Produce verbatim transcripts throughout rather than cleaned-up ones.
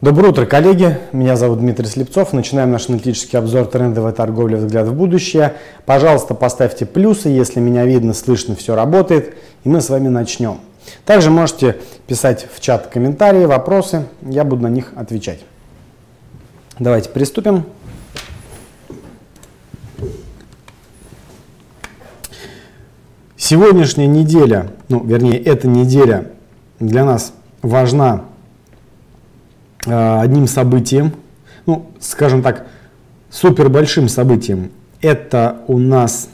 Доброе утро, коллеги! Меня зовут Дмитрий Слепцов. Начинаем наш аналитический обзор трендовой торговли «Взгляд в будущее». Пожалуйста, поставьте плюсы, если меня видно, слышно, все работает, и мы с вами начнем. Также можете писать в чат комментарии, вопросы, я буду на них отвечать. Давайте приступим. Сегодняшняя неделя, ну, вернее, эта неделя для нас важна одним событием, ну, скажем так, супер большим событием. Это у нас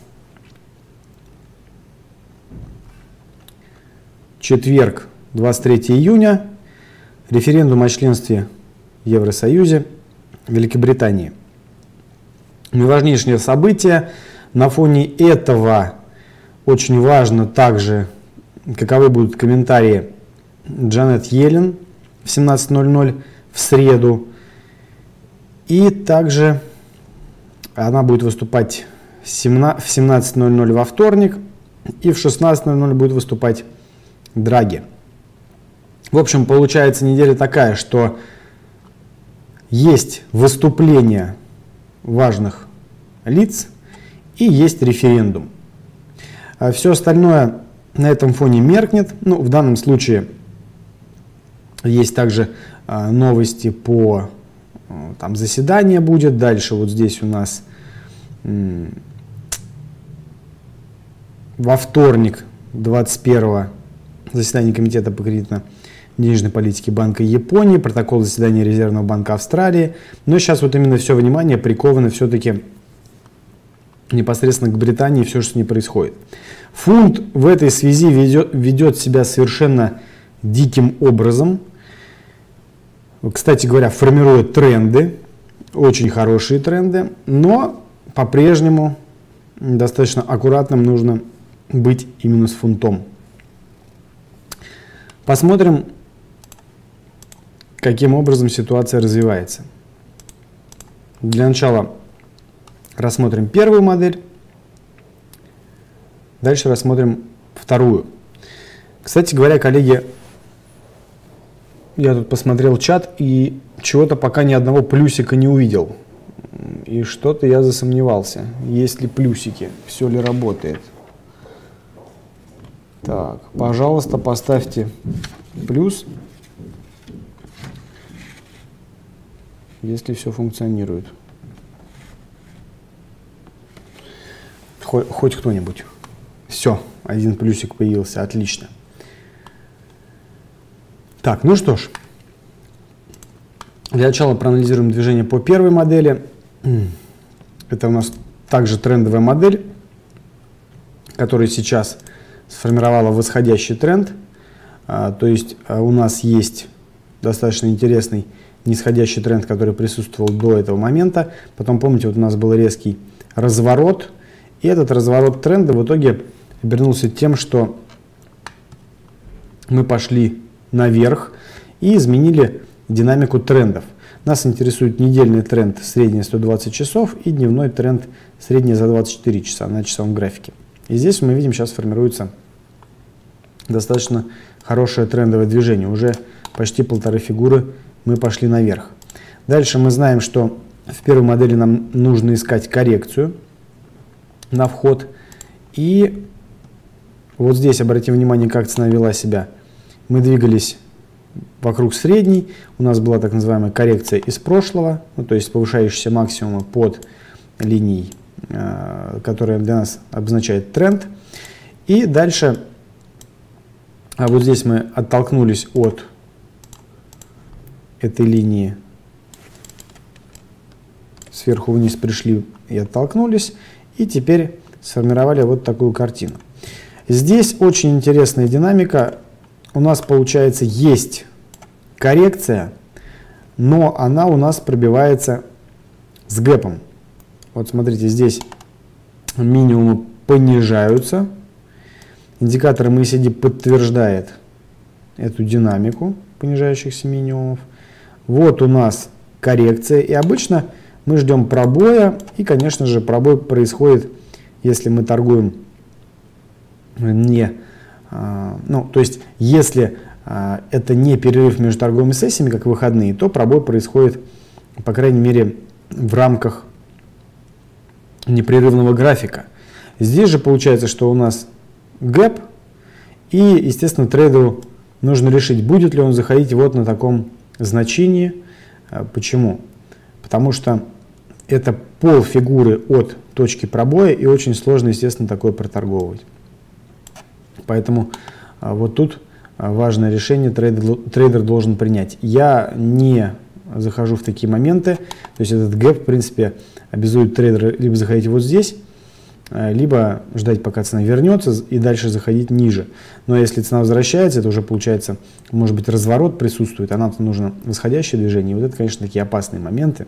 четверг, двадцать третьего июня, референдум о членстве в Евросоюзе Великобритании. Наиважнейшее событие. На фоне этого очень важно также, каковы будут комментарии Джанет Йеллен в семнадцать ноль ноль в среду. И также она будет выступать в семнадцать ноль ноль во вторник. И в шестнадцать ноль ноль будет выступать Драги. В общем, получается неделя такая, что есть выступления важных лиц и есть референдум. А все остальное на этом фоне меркнет. Ну, в данном случае есть также а, новости по там, заседание будет. Дальше вот здесь у нас м, во вторник, двадцать первого, заседание Комитета по кредитно-денежной политике Банка Японии, протокол заседания Резервного банка Австралии. Но сейчас вот именно все внимание приковано все-таки непосредственно к Британии, все, что с ней происходит. Фунт в этой связи ведет, ведет себя совершенно диким образом. Кстати говоря, формирует тренды, очень хорошие тренды, но по-прежнему достаточно аккуратным нужно быть именно с фунтом. Посмотрим, каким образом ситуация развивается. Для начала рассмотрим первую модель, дальше рассмотрим вторую. Кстати говоря, коллеги, я тут посмотрел чат и чего-то пока ни одного плюсика не увидел. И что-то я засомневался, есть ли плюсики, все ли работает. Так, пожалуйста, поставьте плюс, если все функционирует. Хоть, хоть кто-нибудь. Все, один плюсик появился, отлично. Так, ну что ж, для начала проанализируем движение по первой модели. Это у нас также трендовая модель, которая сейчас сформировала восходящий тренд. А, то есть а, у нас есть достаточно интересный нисходящий тренд, который присутствовал до этого момента. Потом, помните, вот у нас был резкий разворот. И этот разворот тренда в итоге обернулся тем, что мы пошли наверх и изменили динамику трендов. Нас интересует недельный тренд средний сто двадцать часов и дневной тренд средний за двадцать четыре часа на часовом графике. И здесь мы видим, сейчас формируется достаточно хорошее трендовое движение. Уже почти полторы фигуры мы пошли наверх. Дальше мы знаем, что в первой модели нам нужно искать коррекцию на вход. И вот здесь обратим внимание, как цена вела себя. Мы двигались вокруг средней, у нас была так называемая коррекция из прошлого, ну, то есть повышающиеся максимумы под линией, э, которая для нас обозначает тренд. И дальше, а вот здесь мы оттолкнулись от этой линии, сверху вниз пришли и оттолкнулись, и теперь сформировали вот такую картину. Здесь очень интересная динамика. У нас, получается, есть коррекция, но она у нас пробивается с гэпом. Вот смотрите, здесь минимумы понижаются. Индикатор эм эй си ди подтверждает эту динамику понижающихся минимумов. Вот у нас коррекция, и обычно мы ждем пробоя, и, конечно же, пробой происходит, если мы торгуем не, ну, то есть, если это не перерыв между торговыми сессиями, как выходные, то пробой происходит, по крайней мере, в рамках непрерывного графика. Здесь же получается, что у нас гэп, и, естественно, трейдеру нужно решить, будет ли он заходить вот на таком значении. Почему? Потому что это пол фигуры от точки пробоя, и очень сложно, естественно, такое проторговывать. Поэтому вот тут важное решение трейдер, трейдер должен принять. Я не захожу в такие моменты, то есть этот гэп, в принципе, обязует трейдера либо заходить вот здесь, либо ждать, пока цена вернется, и дальше заходить ниже. Но если цена возвращается, это уже получается, может быть, разворот присутствует, а нам-то нужно восходящее движение. И вот это, конечно, такие опасные моменты.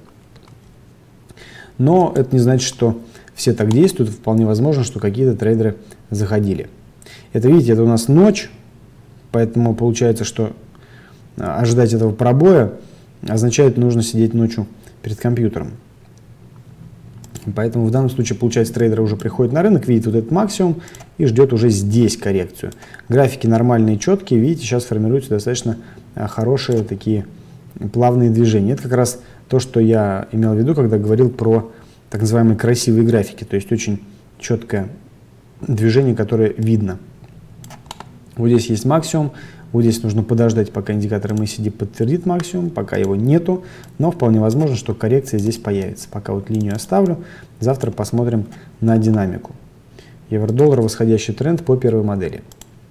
Но это не значит, что все так действуют. Вполне возможно, что какие-то трейдеры заходили. Это, видите, это у нас ночь, поэтому получается, что ожидать этого пробоя означает, нужно сидеть ночью перед компьютером. Поэтому в данном случае, получается, трейдер уже приходит на рынок, видит вот этот максимум и ждет уже здесь коррекцию. Графики нормальные, четкие, видите, сейчас формируются достаточно хорошие такие плавные движения. Это как раз то, что я имел в виду, когда говорил про так называемые красивые графики, то есть очень четкое движение, которое видно. Вот здесь есть максимум. Вот здесь нужно подождать, пока индикатор эм эй си ди подтвердит максимум, пока его нету, но вполне возможно, что коррекция здесь появится. Пока вот линию оставлю, завтра посмотрим на динамику. Евро-доллар, восходящий тренд по первой модели.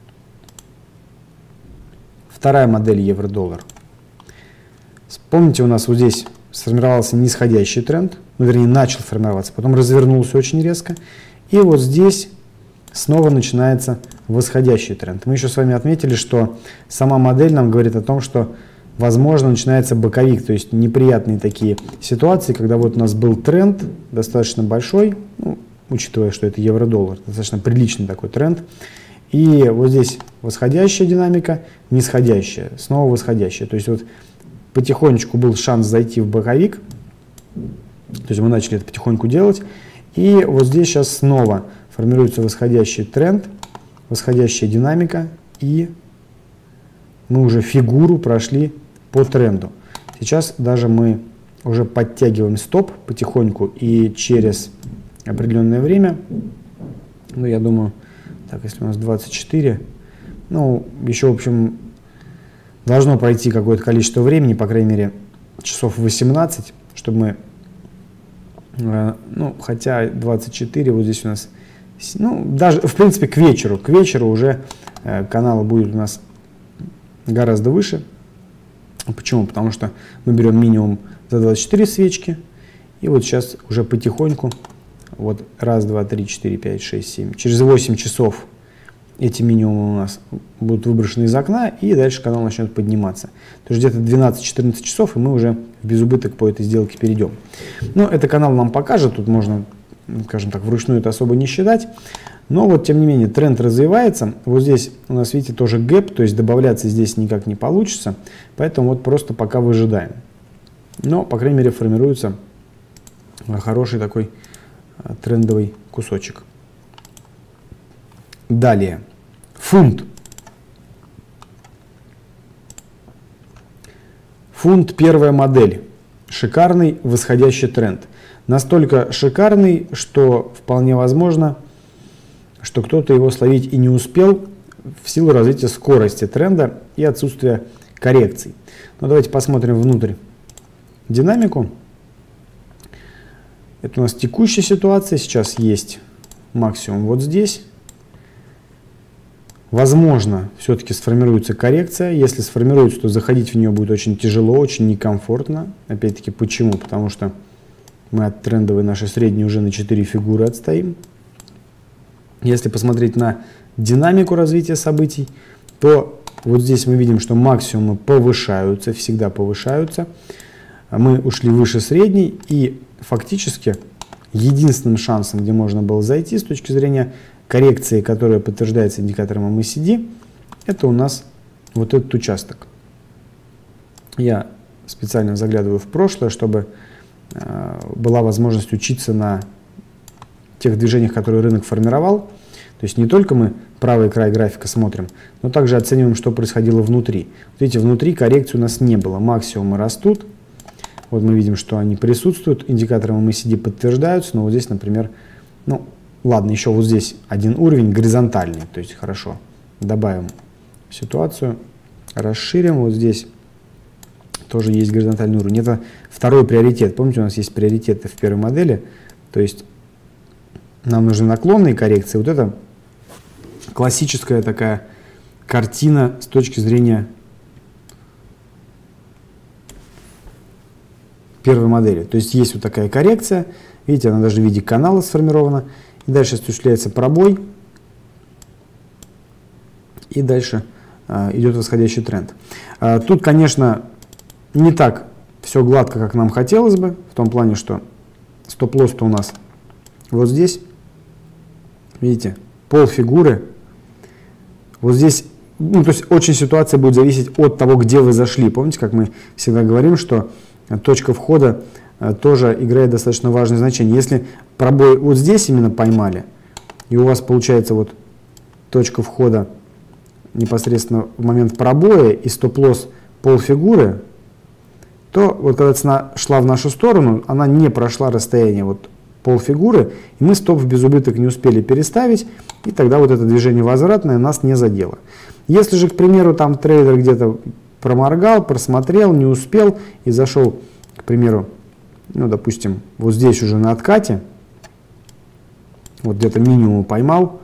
Вторая модель евро-доллар. Помните, у нас вот здесь сформировался нисходящий тренд, ну, вернее, начал формироваться, потом развернулся очень резко, и вот здесь снова начинается восходящий тренд. Мы еще с вами отметили, что сама модель нам говорит о том, что, возможно, начинается боковик, то есть неприятные такие ситуации, когда вот у нас был тренд достаточно большой, ну, учитывая, что это евро-доллар, достаточно приличный такой тренд, и вот здесь восходящая динамика, нисходящая, снова восходящая, то есть вот потихонечку был шанс зайти в боковик, то есть мы начали это потихоньку делать, и вот здесь сейчас снова формируется восходящий тренд, восходящая динамика, и мы уже фигуру прошли по тренду. Сейчас даже мы уже подтягиваем стоп потихоньку, и через определенное время, ну, я думаю, так, если у нас двадцать четыре, ну, еще, в общем, должно пройти какое-то количество времени, по крайней мере, часов восемнадцать, чтобы мы, э, ну, хотя двадцать четыре, вот здесь у нас, ну, даже, в принципе, к вечеру, к вечеру уже э, канал будет у нас гораздо выше. Почему? Потому что мы берем минимум за двадцать четыре свечки, и вот сейчас уже потихоньку, вот раз, два, три, четыре, пять, шесть, семь, через восемь часов эти минимумы у нас будут выброшены из окна, и дальше канал начнет подниматься. То есть где-то двенадцать-четырнадцать часов, и мы уже в безубыток по этой сделке перейдем. Но это канал нам покажет, тут можно, скажем так, вручную это особо не считать. Но вот, тем не менее, тренд развивается. Вот здесь у нас, видите, тоже гэп, то есть добавляться здесь никак не получится. Поэтому вот просто пока выжидаем. Но, по крайней мере, формируется хороший такой трендовый кусочек. Далее. Фунт. Фунт, первая модель. Шикарный восходящий тренд. Настолько шикарный, что вполне возможно, что кто-то его словить и не успел в силу развития скорости тренда и отсутствия коррекций. Но давайте посмотрим внутрь динамику. Это у нас текущая ситуация. Сейчас есть максимум вот здесь. Возможно, все-таки сформируется коррекция. Если сформируется, то заходить в нее будет очень тяжело, очень некомфортно. Опять-таки, почему? Потому что мы от трендовой нашей средней уже на четыре фигуры отстоим. Если посмотреть на динамику развития событий, то вот здесь мы видим, что максимумы повышаются, всегда повышаются. Мы ушли выше средней, и фактически единственным шансом, где можно было зайти с точки зрения коррекции, которая подтверждается индикатором эм эй си ди, это у нас вот этот участок. Я специально заглядываю в прошлое, чтобы э, была возможность учиться на тех движениях, которые рынок формировал. То есть не только мы правый край графика смотрим, но также оцениваем, что происходило внутри. Вот видите, внутри коррекции у нас не было. Максимумы растут. Вот мы видим, что они присутствуют. Индикаторы эм эй си ди подтверждаются. Но вот здесь, например, ну ладно, еще вот здесь один уровень горизонтальный. То есть хорошо. Добавим ситуацию. Расширим. Вот здесь тоже есть горизонтальный уровень. Это второй приоритет. Помните, у нас есть приоритеты в первой модели. То есть нам нужны наклонные коррекции. Вот это классическая такая картина с точки зрения первой модели. То есть есть вот такая коррекция. Видите, она даже в виде канала сформирована. И дальше осуществляется пробой. И дальше а, идет восходящий тренд. А, тут, конечно, не так все гладко, как нам хотелось бы. В том плане, что стоп-лосс-то у нас вот здесь. Видите, пол фигуры. Вот здесь, ну, то есть очень ситуация будет зависеть от того, где вы зашли. Помните, как мы всегда говорим, что точка входа тоже играет достаточно важное значение. Если пробой вот здесь именно поймали, и у вас получается вот точка входа непосредственно в момент пробоя и стоп-лосс пол фигуры, то вот когда цена шла в нашу сторону, она не прошла расстояние вот полфигуры, и мы стоп в безубыток не успели переставить, и тогда вот это движение возвратное нас не задело. Если же, к примеру, там трейдер где-то проморгал, просмотрел, не успел и зашел, к примеру, ну, допустим, вот здесь уже на откате, вот где-то минимум поймал,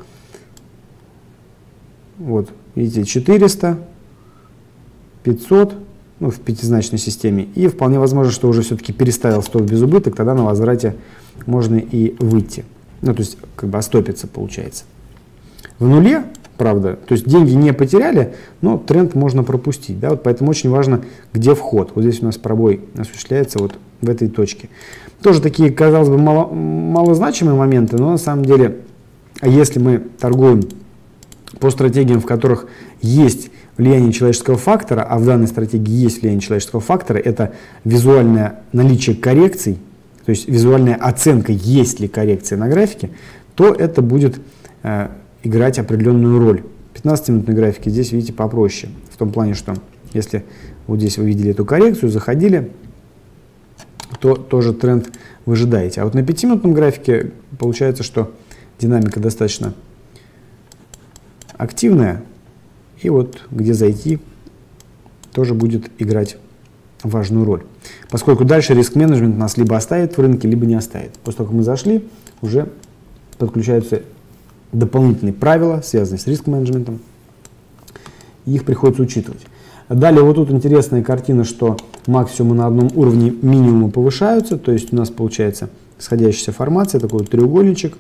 вот, видите, четыреста, пятьсот, ну, в пятизначной системе, и вполне возможно, что уже все-таки переставил стоп без убыток, тогда на возврате можно и выйти. Ну, то есть, как бы остопиться получается. В нуле, правда, то есть деньги не потеряли, но тренд можно пропустить, да, вот поэтому очень важно, где вход. Вот здесь у нас пробой осуществляется вот в этой точке. Тоже такие, казалось бы, мало, малозначимые моменты, но на самом деле, если мы торгуем по стратегиям, в которых есть влияние человеческого фактора, а в данной стратегии есть влияние человеческого фактора, это визуальное наличие коррекций, то есть визуальная оценка, есть ли коррекция на графике, то это будет э, играть определенную роль. пятнадцатиминутной графике здесь, видите, попроще. В том плане, что если вот здесь вы видели эту коррекцию, заходили, то тоже тренд вы ожидаете. А вот на пятиминутном графике получается, что динамика достаточно активная. И вот где зайти тоже будет играть важную роль. Поскольку дальше риск-менеджмент нас либо оставит в рынке, либо не оставит. После того, как мы зашли, уже подключаются дополнительные правила, связанные с риск-менеджментом. Их приходится учитывать. Далее вот тут интересная картина, что максимумы на одном уровне, минимумы повышаются. То есть у нас получается сходящаяся формация, такой вот треугольничек.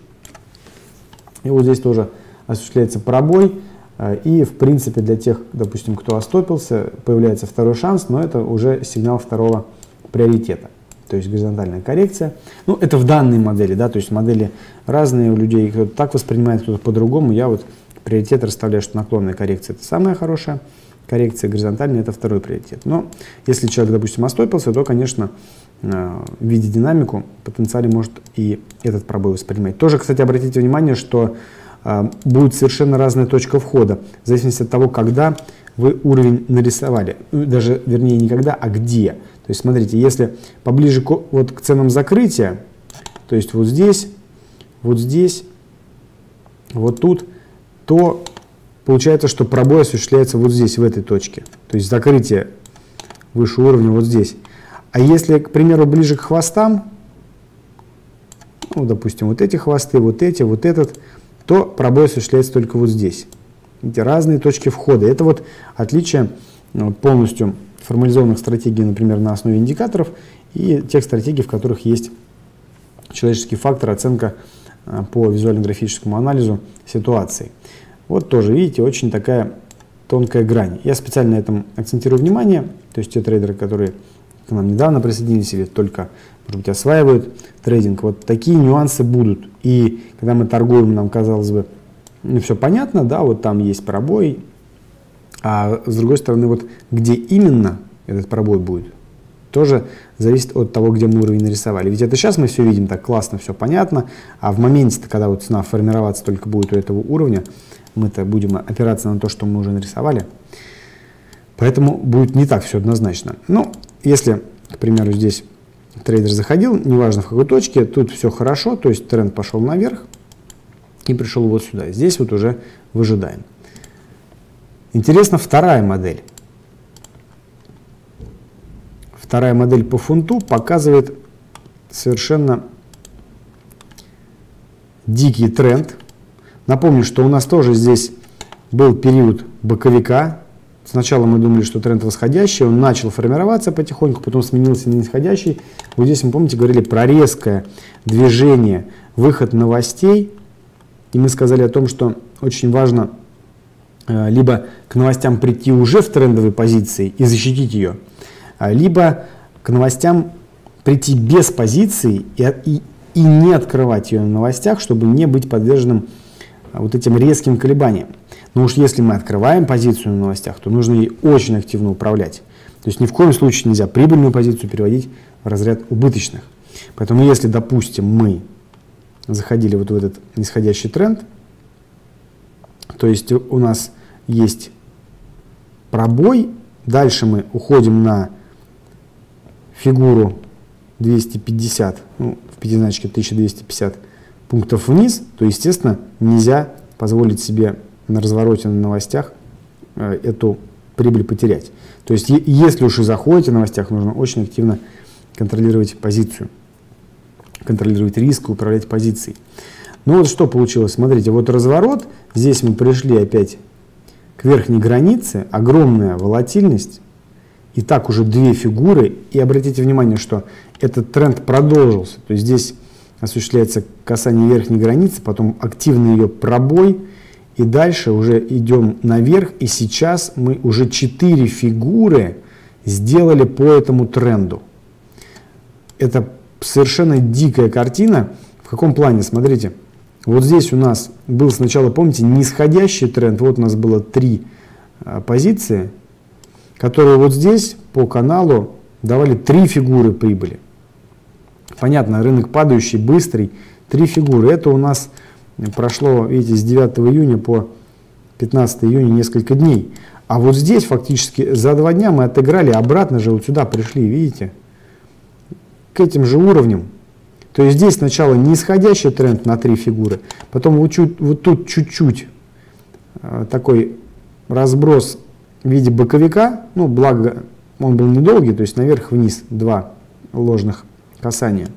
И вот здесь тоже осуществляется пробой. И, в принципе, для тех, допустим, кто остопился, появляется второй шанс, но это уже сигнал второго приоритета. То есть горизонтальная коррекция. Ну, это в данной модели, да, то есть модели разные у людей, кто-то так воспринимает, кто-то по-другому. Я вот приоритет расставляю, что наклонная коррекция – это самая хорошая коррекция, горизонтальная – это второй приоритет. Но если человек, допустим, остопился, то, конечно, видя динамику, в потенциале может и этот пробой воспринимать. Тоже, кстати, обратите внимание, что будет совершенно разная точка входа, в зависимости от того, когда вы уровень нарисовали. Даже, вернее, не когда, а где. То есть, смотрите, если поближе к, вот, к ценам закрытия, то есть вот здесь, вот здесь, вот тут, то получается, что пробой осуществляется вот здесь, в этой точке. То есть закрытие выше уровня вот здесь. А если, к примеру, ближе к хвостам, ну, допустим, вот эти хвосты, вот эти, вот этот, то пробой осуществляется только вот здесь. Видите, разные точки входа. Это вот отличие ну, полностью формализованных стратегий, например, на основе индикаторов и тех стратегий, в которых есть человеческий фактор, оценка а, по визуально-графическому анализу ситуации. Вот тоже, видите, очень такая тонкая грань. Я специально на этом акцентирую внимание, то есть те трейдеры, которые к нам недавно присоединились или только, может быть, осваивают трейдинг, вот такие нюансы будут. И когда мы торгуем, нам, казалось бы, ну, все понятно, да, вот там есть пробой, а с другой стороны, вот где именно этот пробой будет, тоже зависит от того, где мы уровень нарисовали. Ведь это сейчас мы все видим так классно, все понятно, а в моменте, когда вот цена формироваться только будет у этого уровня, мы-то будем опираться на то, что мы уже нарисовали. Поэтому будет не так все однозначно. Ну, если, к примеру, здесь трейдер заходил, неважно в какой точке, тут все хорошо, то есть тренд пошел наверх и пришел вот сюда. Здесь вот уже выжидаем. Интересна вторая модель. Вторая модель по фунту показывает совершенно дикий тренд. Напомню, что у нас тоже здесь был период боковика. Сначала мы думали, что тренд восходящий, он начал формироваться потихоньку, потом сменился на нисходящий. Вот здесь мы, помните, говорили про резкое движение, выход новостей. И мы сказали о том, что очень важно э, либо к новостям прийти уже в трендовой позиции и защитить ее, либо к новостям прийти без позиции и, и, и не открывать ее на новостях, чтобы не быть подверженным вот этим резким колебаниям. Но уж если мы открываем позицию на новостях, то нужно ей очень активно управлять. То есть ни в коем случае нельзя прибыльную позицию переводить в разряд убыточных. Поэтому если, допустим, мы заходили вот в этот нисходящий тренд, то есть у нас есть пробой, дальше мы уходим на фигуру двести пятьдесят, ну, в пятизначке тысяча двести пятьдесят пунктов вниз, то, естественно, нельзя позволить себе на развороте на новостях э, эту прибыль потерять. То есть, если уж и заходите на новостях, нужно очень активно контролировать позицию, контролировать риск и управлять позицией. Ну вот что получилось, смотрите, вот разворот, здесь мы пришли опять к верхней границе, огромная волатильность, и так уже две фигуры, и обратите внимание, что этот тренд продолжился, то есть здесь осуществляется касание верхней границы, потом активный ее пробой, и дальше уже идем наверх, и сейчас мы уже четыре фигуры сделали по этому тренду. Это совершенно дикая картина. В каком плане? Смотрите, вот здесь у нас был сначала, помните, нисходящий тренд, вот у нас было три а, позиции, которые вот здесь по каналу давали три фигуры прибыли. Понятно, рынок падающий, быстрый, три фигуры. Это у нас прошло, видите, с девятого июня по пятнадцатое июня несколько дней. А вот здесь фактически за два дня мы отыграли, обратно же вот сюда пришли, видите, к этим же уровням. То есть здесь сначала нисходящий тренд на три фигуры, потом вот, чуть, вот тут чуть-чуть э, такой разброс в виде боковика, ну благо он был недолгий, то есть наверх-вниз два ложных касания.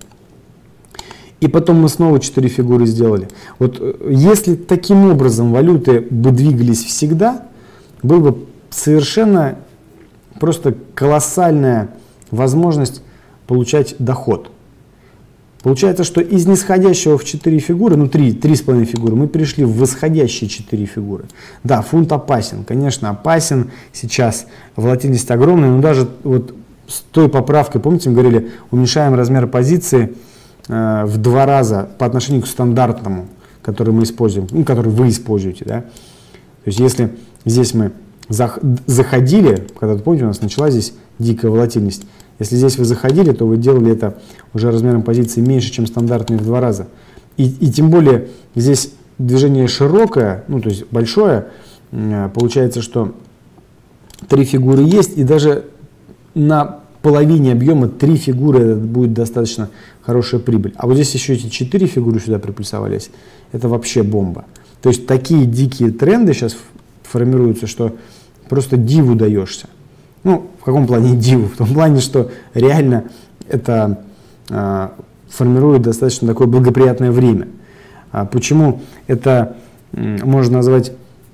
И потом мы снова четыре фигуры сделали. Вот если таким образом валюты бы двигались всегда, была бы совершенно просто колоссальная возможность получать доход. Получается, что из нисходящего в четыре фигуры, ну три, три с половиной фигуры, мы перешли в восходящие четыре фигуры. Да, фунт опасен, конечно, опасен сейчас, волатильность огромная, но даже вот с той поправкой, помните, мы говорили, уменьшаем размер позиции э, в два раза по отношению к стандартному, который мы используем, ну, который вы используете, да. То есть если здесь мы заходили, когда, помните, у нас началась здесь дикая волатильность, если здесь вы заходили, то вы делали это уже размером позиции меньше, чем стандартные в два раза. И, и тем более здесь движение широкое, ну то есть большое, получается, что три фигуры есть, и даже на половине объема три фигуры это будет достаточно хорошая прибыль. А вот здесь еще эти четыре фигуры сюда приплюсовались, это вообще бомба. То есть такие дикие тренды сейчас формируются, что просто диву даешься. Ну, в каком плане диву? В том плане, что реально это э, формирует достаточно такое благоприятное время. А почему это э, можно назвать,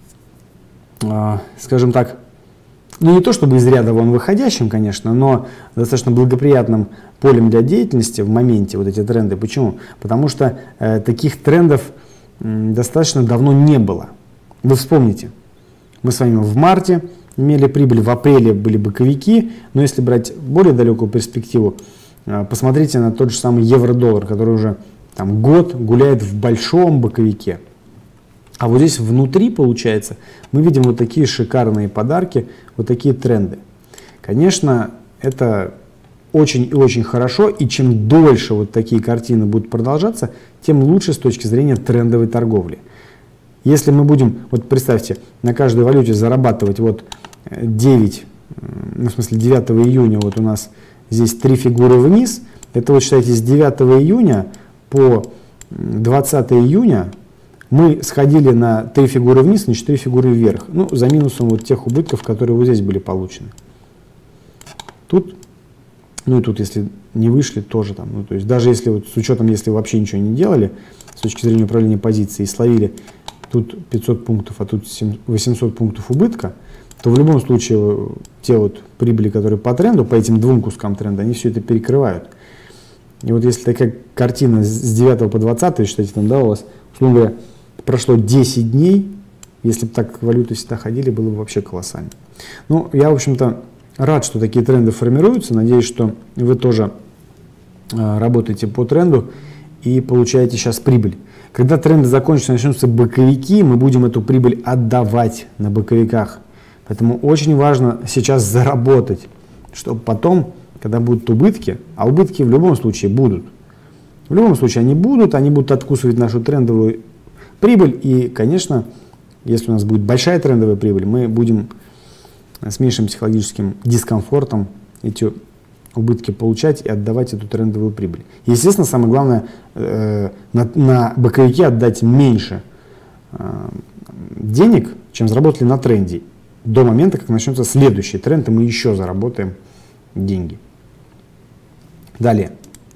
э, скажем так, ну не то чтобы из ряда вон выходящим, конечно, но достаточно благоприятным полем для деятельности в моменте вот эти тренды. Почему? Потому что э, таких трендов э, достаточно давно не было. Вы вспомните, мы с вами в марте имели прибыль, в апреле были боковики, но если брать более далекую перспективу, посмотрите на тот же самый евро-доллар, который уже там год гуляет в большом боковике. А вот здесь внутри, получается, мы видим вот такие шикарные подарки, вот такие тренды. Конечно, это очень и очень хорошо, и чем дольше вот такие картины будут продолжаться, тем лучше с точки зрения трендовой торговли. Если мы будем, вот представьте, на каждой валюте зарабатывать вот девять, ну, в смысле девятого июня вот у нас здесь три фигуры вниз, это вот считайте с девятого июня по двадцатое июня мы сходили на три фигуры вниз, на четыре фигуры вверх, ну, за минусом вот тех убытков, которые вот здесь были получены. Тут, ну и тут, если не вышли, тоже там, ну, то есть даже если вот с учетом, если вообще ничего не делали, с точки зрения управления позицией, и словили тут пятьсот пунктов, а тут восемьсот пунктов убытка, то в любом случае те вот прибыли, которые по тренду, по этим двум кускам тренда, они все это перекрывают. И вот если такая картина с девятого по двадцатое, считайте, там, да, у вас, условно говоря, прошло десять дней, если бы так валюты всегда ходили, было бы вообще колоссально. Ну, я, в общем-то, рад, что такие тренды формируются. Надеюсь, что вы тоже э, работаете по тренду и получаете сейчас прибыль. Когда тренды закончатся, начнутся боковики, мы будем эту прибыль отдавать на боковиках. Поэтому очень важно сейчас заработать, чтобы потом, когда будут убытки, а убытки в любом случае будут. В любом случае они будут, они будут откусывать нашу трендовую прибыль. И, конечно, если у нас будет большая трендовая прибыль, мы будем с меньшим психологическим дискомфортом эти убытки получать и отдавать эту трендовую прибыль. Естественно, самое главное, э, на, на боковике отдать меньше э, денег, чем заработали на тренде. До момента, как начнется следующий тренд, и мы еще заработаем деньги. Далее.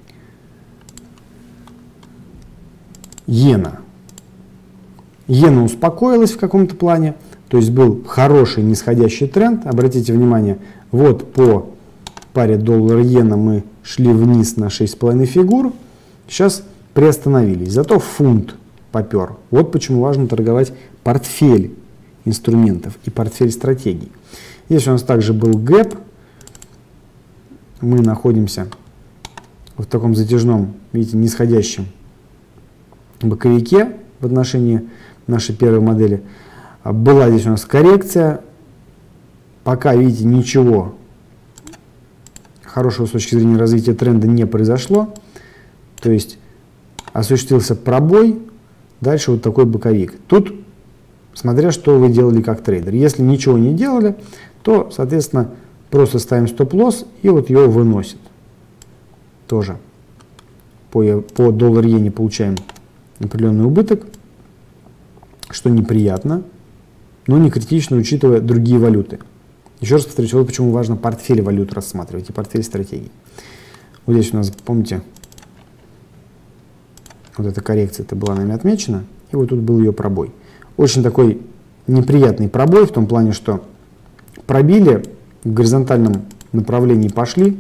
Иена. Иена успокоилась в каком-то плане, то есть был хороший нисходящий тренд. Обратите внимание, вот по паре доллар-иена мы шли вниз на шесть с половиной фигур, сейчас приостановились, зато фунт попер. Вот почему важно торговать портфель инструментов и портфель стратегий. Здесь у нас также был гэп, мы находимся в таком затяжном, видите, нисходящем боковике в отношении нашей первой модели. Была здесь у нас коррекция, пока, видите, ничего хорошего с точки зрения развития тренда не произошло, то есть осуществился пробой, дальше вот такой боковик. Тут, смотря что вы делали как трейдер. Если ничего не делали, то, соответственно, просто ставим стоп-лосс и вот его выносит. Тоже по, по доллар-иене получаем определенный убыток, что неприятно, но не критично, учитывая другие валюты. Еще раз повторюсь, вот почему важно портфель валют рассматривать и портфель стратегий. Вот здесь у нас, помните, вот эта коррекция это была нами отмечена, и вот тут был ее пробой. Очень такой неприятный пробой в том плане, что пробили, в горизонтальном направлении пошли,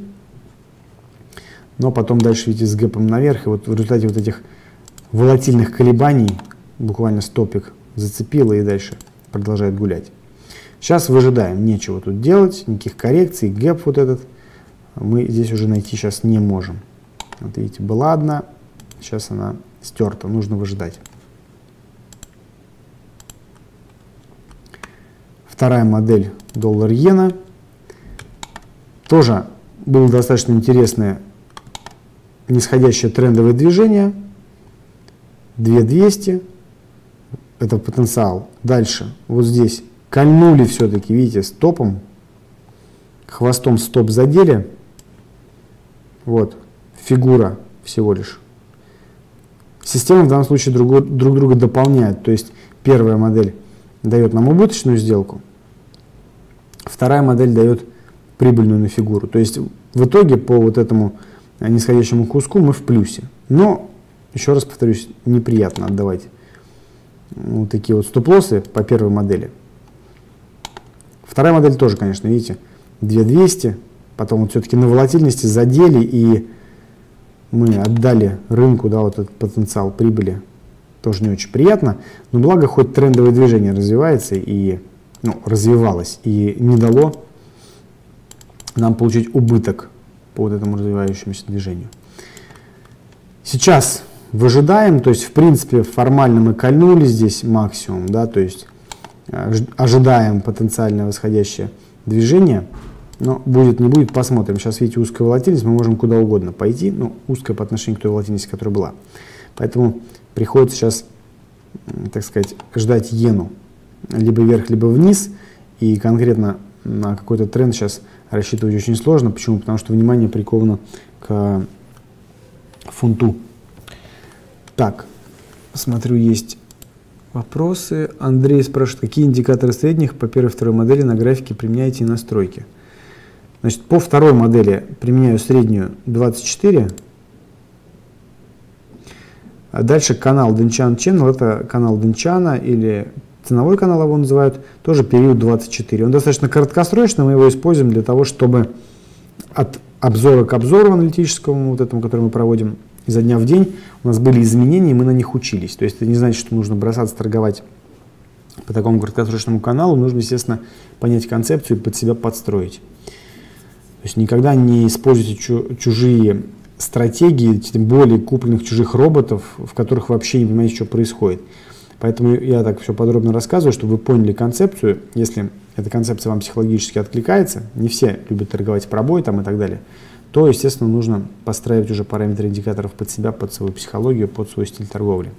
но потом дальше, видите, с гэпом наверх, и вот в результате вот этих волатильных колебаний буквально стопик зацепило и дальше продолжает гулять. Сейчас выжидаем, нечего тут делать, никаких коррекций, гэп вот этот мы здесь уже найти сейчас не можем. Вот видите, была одна, сейчас она стерта, нужно выжидать. Вторая модель доллар-иена. Тоже было достаточно интересное нисходящее трендовое движение. две тысячи двести. Это потенциал. Дальше, вот здесь кольнули все-таки, видите, стопом. Хвостом стоп задели. Вот, фигура всего лишь. Системы в данном случае друг, друг друга дополняют. То есть первая модель дает нам убыточную сделку. Вторая модель дает прибыльную на фигуру. То есть в итоге по вот этому нисходящему куску мы в плюсе. Но, еще раз повторюсь, неприятно отдавать вот такие вот стоп-лоссы по первой модели. Вторая модель тоже, конечно, видите, две тысячи двести. Потом вот все-таки на волатильности задели, и мы отдали рынку, да, вот этот потенциал прибыли. Тоже не очень приятно. Но благо хоть трендовое движение развивается и ну, развивалось и не дало нам получить убыток по вот этому развивающемуся движению. Сейчас выжидаем, то есть в принципе формально мы кольнули здесь максимум, да, то есть ожидаем потенциально восходящее движение. Но будет, не будет, посмотрим. Сейчас, видите, узкая волатильность, мы можем куда угодно пойти, ну, узкая по отношению к той волатильности, которая была. Поэтому приходится сейчас, так сказать, ждать иену либо вверх, либо вниз, и конкретно на какой-то тренд сейчас рассчитывать очень сложно. Почему? Потому что внимание приковано к фунту. Так, смотрю, есть вопросы. Андрей спрашивает, какие индикаторы средних по первой и второй модели на графике применяете и настройки? Значит, по второй модели применяю среднюю двадцать четыре. А дальше канал Денчан Channel, это канал Денчана или ценовой канал его называют, тоже период двадцать четыре. Он достаточно краткосрочный, мы его используем для того, чтобы от обзора к обзору аналитическому, вот этому, который мы проводим изо дня в день, у нас были изменения, и мы на них учились. То есть это не значит, что нужно бросаться торговать по такому краткосрочному каналу, нужно, естественно, понять концепцию и под себя подстроить. То есть никогда не используйте чужие стратегии, тем более купленных чужих роботов, в которых вы вообще не понимаете, что происходит. Поэтому я так все подробно рассказываю, чтобы вы поняли концепцию. Если эта концепция вам психологически откликается, не все любят торговать в пробой там и так далее, то, естественно, нужно подстраивать уже параметры индикаторов под себя, под свою психологию, под свой стиль торговли.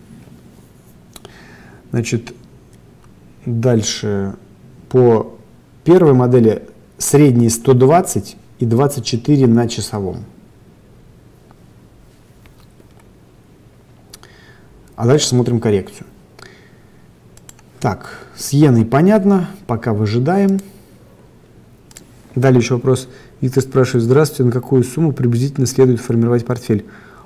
Значит, дальше по первой модели средний сто двадцать и двадцать четыре на часовом. А дальше смотрим коррекцию. Так, с иеной понятно, пока выжидаем. Далее еще вопрос. Виктор спрашивает, здравствуйте, на какую сумму приблизительно следует формировать портфель?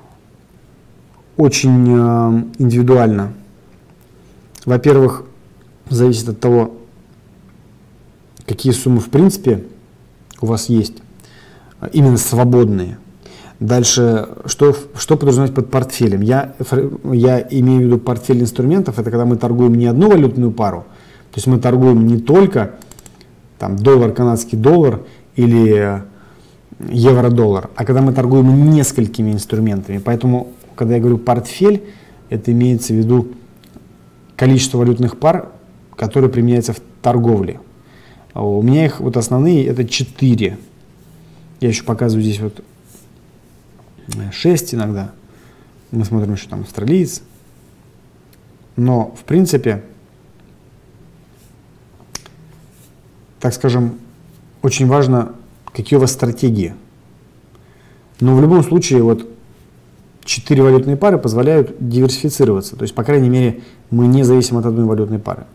Очень э, индивидуально. Во-первых, зависит от того, какие суммы в принципе у вас есть, именно свободные. Дальше, что, что подразумевать под портфелем? Я, я имею в виду портфель инструментов, это когда мы торгуем не одну валютную пару, то есть мы торгуем не только там, доллар, канадский доллар или евро-доллар, а когда мы торгуем несколькими инструментами. Поэтому, когда я говорю портфель, это имеется в виду количество валютных пар, которые применяются в торговле. У меня их вот основные это четыре. Я еще показываю здесь вот шесть иногда. Мы смотрим, что там австралиец. Но, в принципе, так скажем, очень важно, какие у вас стратегии. Но в любом случае, вот четыре валютные пары позволяют диверсифицироваться. То есть, по крайней мере, мы не зависим от одной валютной пары.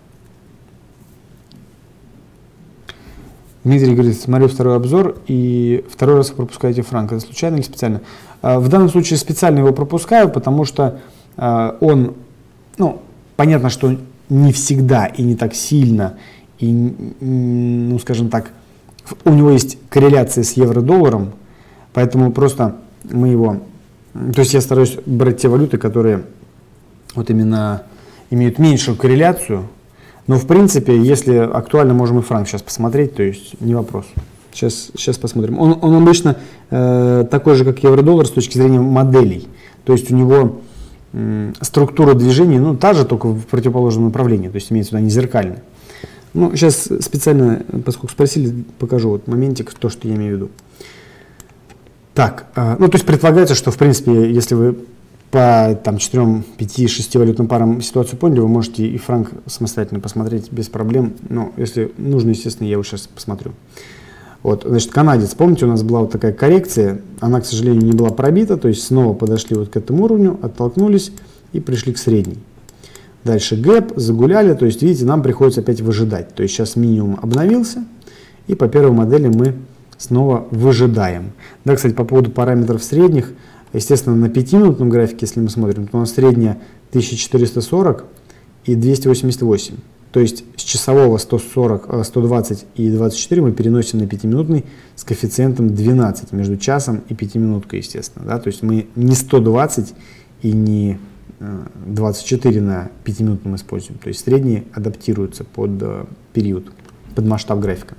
Дмитрий говорит, смотрю второй обзор и второй раз пропускаете франк. Это случайно или специально? В данном случае специально его пропускаю, потому что он, ну, понятно, что не всегда и не так сильно, и, ну, скажем так, у него есть корреляция с евро-долларом, поэтому просто мы его, то есть я стараюсь брать те валюты, которые вот именно имеют меньшую корреляцию. Но, в принципе, если актуально, можем и франк сейчас посмотреть, то есть не вопрос. Сейчас, сейчас посмотрим. Он, он обычно э, такой же, как евро-доллар с точки зрения моделей. То есть у него э, структура движения, ну, та же, только в противоположном направлении. То есть имеется в виду, они зеркальные. Ну, сейчас специально, поскольку спросили, покажу вот моментик, то, что я имею в виду. Так, э, ну, то есть предполагается, что, в принципе, если вы по там, четырем, пяти, шести валютным парам ситуацию поняли, вы можете и франк самостоятельно посмотреть без проблем. Но если нужно, естественно, я его сейчас посмотрю. Вот, значит, канадец, помните, у нас была вот такая коррекция, она, к сожалению, не была пробита, то есть снова подошли вот к этому уровню, оттолкнулись и пришли к средней. Дальше гэп, загуляли, то есть, видите, нам приходится опять выжидать. То есть сейчас минимум обновился, и по первой модели мы снова выжидаем. Да, кстати, по поводу параметров средних, естественно, на пятиминутном графике, если мы смотрим, то у нас средняя тысяча четыреста сорок и двести восемьдесят восемь. То есть с часового сто сорок, сто двадцать и двадцать четыре мы переносим на пятиминутный с коэффициентом двенадцать между часом и пятиминуткой, естественно. Да? То есть мы не сто двадцать и не двадцать четыре на пятиминутном используем. То есть средние адаптируются под период, под масштаб графика.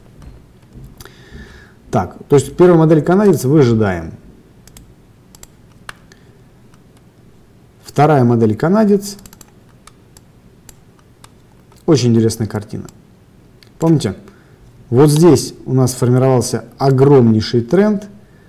Так, то есть первая модель канадец выжидаем. Вторая модель канадец. Очень интересная картина. Помните, Вот здесь у нас сформировался огромнейший тренд,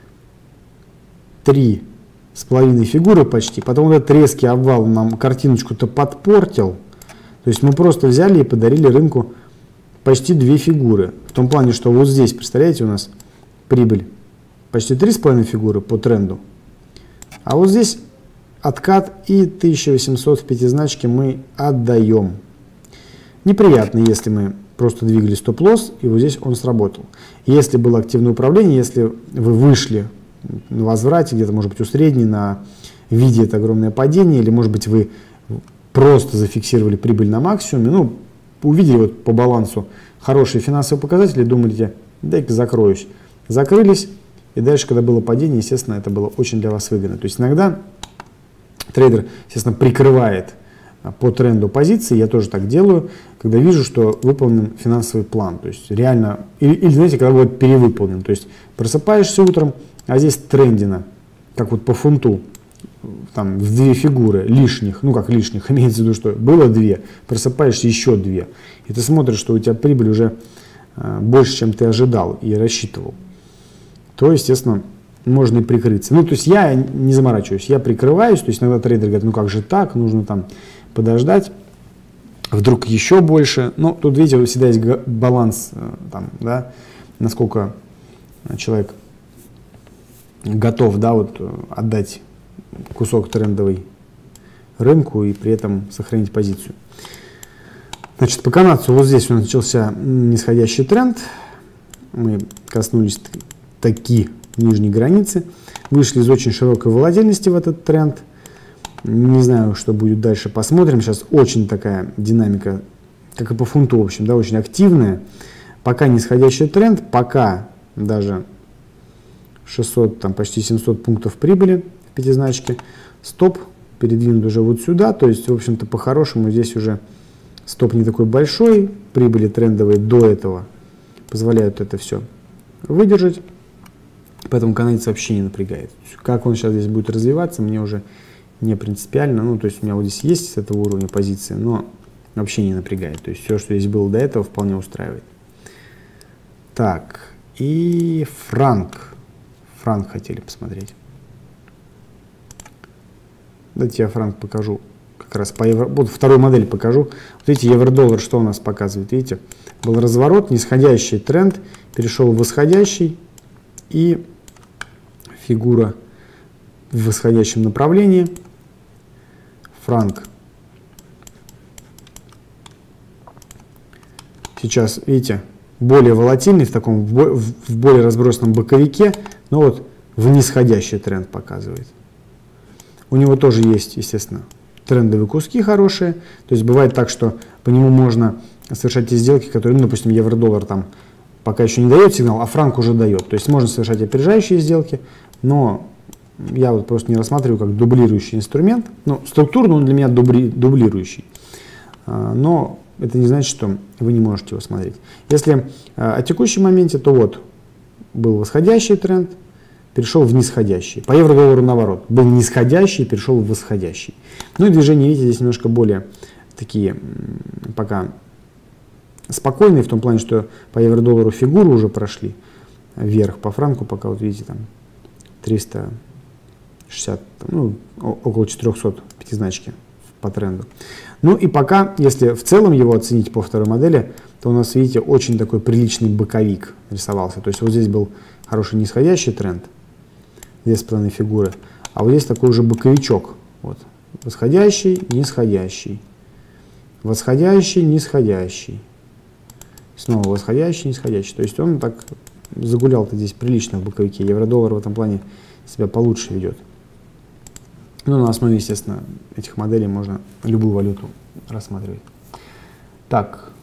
три с половиной фигуры почти, потом вот этот резкий обвал нам картиночку-то подпортил, то есть мы просто взяли и подарили рынку почти две фигуры, в том плане, что вот здесь, представляете, у нас прибыль почти три с половиной фигуры по тренду, а вот здесь откат и тысяча восемьсот в пятизначке мы отдаем. Неприятно, если мы просто двигали стоп-лосс, и вот здесь он сработал. Если было активное управление, если вы вышли на возврате, где-то, может быть, у средней, на виде это огромное падение, или, может быть, вы просто зафиксировали прибыль на максимуме, ну, увидели вот по балансу хорошие финансовые показатели, думаете, дай-ка закроюсь. Закрылись, и дальше, когда было падение, естественно, это было очень для вас выгодно. То есть иногда трейдер, естественно, прикрывает по тренду позиции, я тоже так делаю, когда вижу, что выполнен финансовый план, то есть реально, или, или знаете, когда будет перевыполнен, то есть просыпаешься утром, а здесь трендина, как вот по фунту, там в две фигуры лишних, ну как лишних, имеется в виду, что было две, просыпаешься еще две, и ты смотришь, что у тебя прибыль уже э, больше, чем ты ожидал и рассчитывал, то, естественно, можно и прикрыться. Ну, то есть я не заморачиваюсь, я прикрываюсь, то есть иногда трейдер говорит, ну как же так, нужно там подождать, вдруг еще больше. Но тут, видите, всегда есть баланс, там, да, насколько человек готов, да, вот, отдать кусок трендовый рынку и при этом сохранить позицию. Значит, по канадцу вот здесь у нас начался нисходящий тренд. Мы коснулись таки нижней границы, вышли из очень широкой волатильности в этот тренд. Не знаю, что будет дальше, посмотрим. Сейчас очень такая динамика, как и по фунту, в общем, да, очень активная. Пока нисходящий тренд, пока даже шестьсот, там почти семьсот пунктов прибыли в пятизначке. Стоп передвинут уже вот сюда, то есть, в общем-то, по-хорошему здесь уже стоп не такой большой, прибыли трендовые до этого позволяют это все выдержать. Поэтому канадец вообще не напрягает. Как он сейчас здесь будет развиваться, мне уже не принципиально. Ну, то есть у меня вот здесь есть с этого уровня позиции, но вообще не напрягает. То есть все, что здесь было до этого, вполне устраивает. Так, и франк. Франк хотели посмотреть. Давайте я франк покажу. Как раз по евро... Вот вторую модель покажу. Вот видите, евро-доллар что у нас показывает? Видите, был разворот, нисходящий тренд, перешел в восходящий. И фигура в восходящем направлении. Франк. Сейчас, видите, более волатильный, в таком в более разбросанном боковике, но вот в нисходящий тренд показывает. У него тоже есть, естественно, трендовые куски хорошие. То есть бывает так, что по нему можно совершать те сделки, которые, ну, допустим, евро-доллар там пока еще не дает сигнал, а франк уже дает. То есть можно совершать опережающие сделки, но я вот просто не рассматриваю как дублирующий инструмент. Ну, структурно он для меня дубли, дублирующий. Но это не значит, что вы не можете его смотреть. Если о текущем моменте, то вот был восходящий тренд, перешел в нисходящий. По евро-доллару наоборот. Был нисходящий, перешел в восходящий. Ну и движения, видите, здесь немножко более такие пока спокойные, в том плане, что по евро-доллару фигуры уже прошли вверх, по франку пока, вот видите, там триста шестьдесят, ну, около четырехсот пятизначки по тренду. Ну и пока, если в целом его оценить по второй модели, то у нас, видите, очень такой приличный боковик рисовался. То есть вот здесь был хороший нисходящий тренд, две с половиной фигуры, а вот здесь такой уже боковичок. Вот. Восходящий, нисходящий, восходящий, нисходящий. Снова восходящий, нисходящий. То есть он так загулял-то здесь прилично в боковике. Евро-доллар в этом плане себя получше ведет. Ну, на основе, естественно, этих моделей можно любую валюту рассматривать. Так.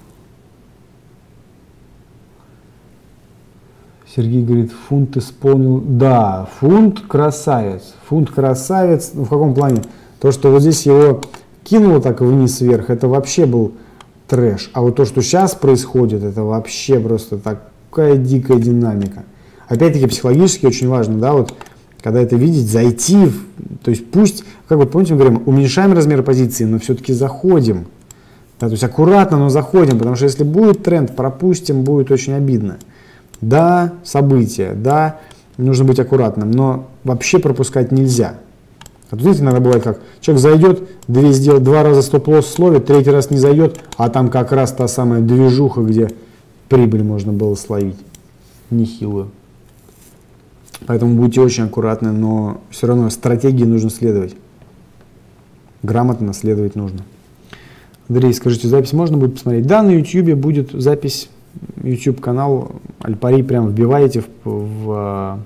Сергей говорит, фунт исполнил. Да, фунт красавец. Фунт красавец. Ну, в каком плане? То, что вот здесь его кинуло так вниз-вверх, это вообще был трэш. А вот то, что сейчас происходит, это вообще просто такая дикая динамика. Опять-таки психологически очень важно, да, вот когда это видеть, зайти, в, то есть пусть, как вот помните, мы говорим, уменьшаем размер позиции, но все-таки заходим. Да, то есть аккуратно, но заходим, потому что если будет тренд, пропустим, будет очень обидно. Да, события, да, нужно быть аккуратным, но вообще пропускать нельзя. А тут, видите, иногда бывает как, человек зайдет, две сделает, два раза стоп-лосс словит, третий раз не зайдет, а там как раз та самая движуха, где прибыль можно было словить, нехилую. Поэтому будьте очень аккуратны, но все равно стратегии нужно следовать. Грамотно следовать нужно. Андрей, скажите, запись можно будет посмотреть? Да, на YouTube будет запись, YouTube-канал Альпари, прям вбиваете в, в,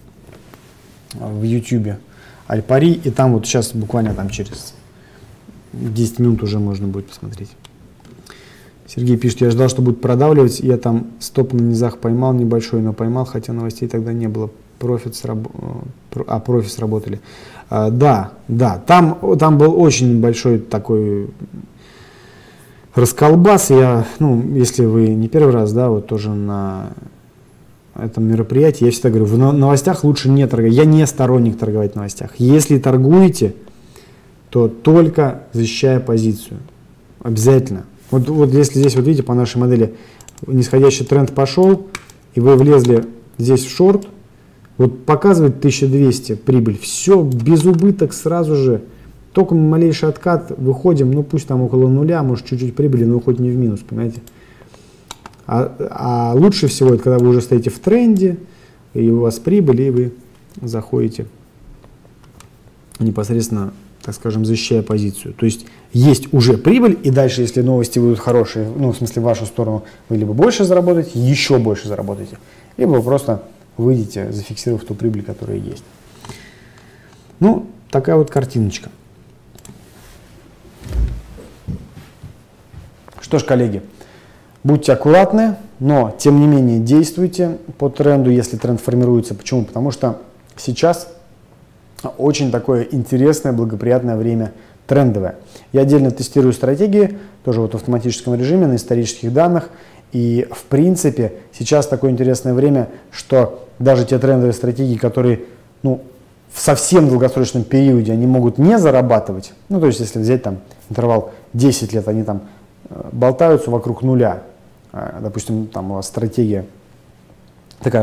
в YouTube Альпари, и там вот сейчас буквально там через десять минут уже можно будет посмотреть. Сергей пишет, я ждал, что будет продавливать, я там стоп на низах поймал небольшой, но поймал, хотя новостей тогда не было. Профит сраб... А, профит сработали. А, да, да, там, там был очень большой такой расколбас. Я, ну, если вы не первый раз, да, вот тоже на этом мероприятии, я всегда говорю, в новостях лучше не торговать. Я не сторонник торговать в новостях. Если торгуете, то только защищая позицию. Обязательно. Вот, вот если здесь, вот видите, по нашей модели нисходящий тренд пошел, и вы влезли здесь в шорт, вот показывает тысяча двести прибыль, все, без убыток сразу же, только малейший откат, выходим, ну пусть там около нуля, может чуть-чуть прибыли, но хоть не в минус, понимаете. А, а лучше всего, это когда вы уже стоите в тренде, и у вас прибыль, и вы заходите непосредственно, так скажем, защищая позицию. То есть есть уже прибыль, и дальше, если новости будут хорошие, ну в смысле в вашу сторону, вы либо больше заработаете, еще больше заработаете, либо вы просто выйдете, зафиксировав ту прибыль, которая есть. Ну, такая вот картиночка. Что ж, коллеги, будьте аккуратны, но, тем не менее, действуйте по тренду, если тренд формируется. Почему? Потому что сейчас очень такое интересное, благоприятное время трендовое. Я отдельно тестирую стратегии, тоже вот в автоматическом режиме, на исторических данных. И, в принципе, сейчас такое интересное время, что даже те трендовые стратегии, которые, ну, в совсем долгосрочном периоде они могут не зарабатывать, ну, то есть, если взять там интервал десять лет, они там болтаются вокруг нуля. Допустим, там у вас стратегия такая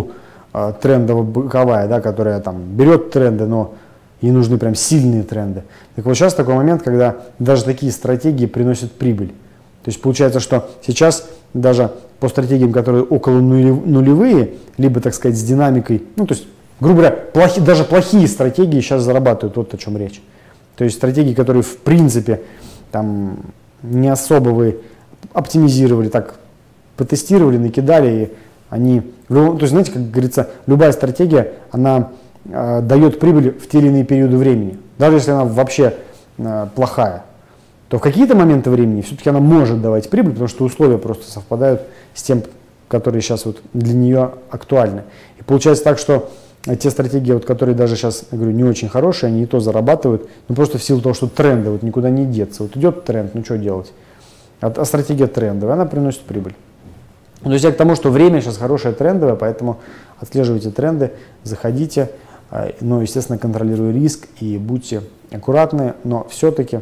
полутрендово-боковая, да, которая там берет тренды, но ей нужны прям сильные тренды. Так вот сейчас такой момент, когда даже такие стратегии приносят прибыль. То есть получается, что сейчас даже по стратегиям, которые около нулевые, либо, так сказать, с динамикой, ну, то есть, грубо говоря, плохи, даже плохие стратегии сейчас зарабатывают, вот о чем речь. То есть стратегии, которые, в принципе, там, не особо вы оптимизировали, так, потестировали, накидали, и они, то есть, знаете, как говорится, любая стратегия, она э, дает прибыль в те или иные периоды времени, даже если она вообще э, плохая. То в какие-то моменты времени все-таки она может давать прибыль, потому что условия просто совпадают с тем, которые сейчас вот для нее актуальны. И получается так, что те стратегии, вот, которые даже сейчас, я говорю, не очень хорошие, они и то зарабатывают, но просто в силу того, что тренды вот никуда не деться. Вот идет тренд, ну что делать? А, а стратегия трендовая, она приносит прибыль. То есть я к тому, что время сейчас хорошее трендовое, поэтому отслеживайте тренды, заходите, но, естественно, контролируя риск и будьте аккуратны, но все-таки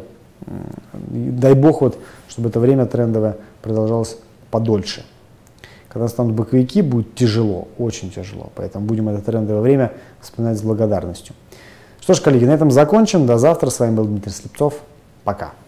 дай бог, вот, чтобы это время трендовое продолжалось подольше. Когда станут боковики, будет тяжело, очень тяжело. Поэтому будем это трендовое время вспоминать с благодарностью. Что ж, коллеги, на этом закончим. До завтра. С вами был Дмитрий Слепцов. Пока.